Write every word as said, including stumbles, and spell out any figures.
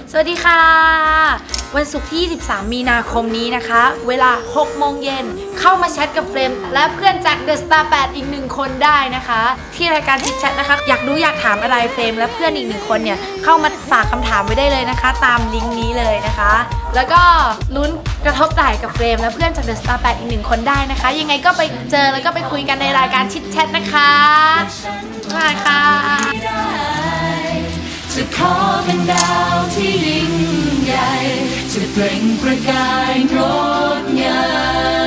สวัสดีค่ะวันศุกร์ที่ยี่สิบสามมีนาคมนี้นะคะเวลาหกโมงเย็นเข้ามาแชทกับเฟรมและเพื่อนจาก The Star แปดอีกหนึ่งคนได้นะคะที่รายการทิชแชทนะคะอยากรู้อยากถามอะไรเฟรมและเพื่อนอีกหนึ่งคนเนี่ยเข้ามาฝากคำถามไว้ได้เลยนะคะตามลิงก์นี้เลยนะคะแล้วก็ลุ้นกระทบไหล่กับเฟรมและเพื่อนจาก The Star แปดอีกหนึ่งคนได้นะคะยังไงก็ไปเจอแล้วก็ไปคุยกันในรายการทิชแชทนะคะมาค่ะจะขอเป็นดาวที่ยิ่งใหญ่จะเปล่งประกายงดงาม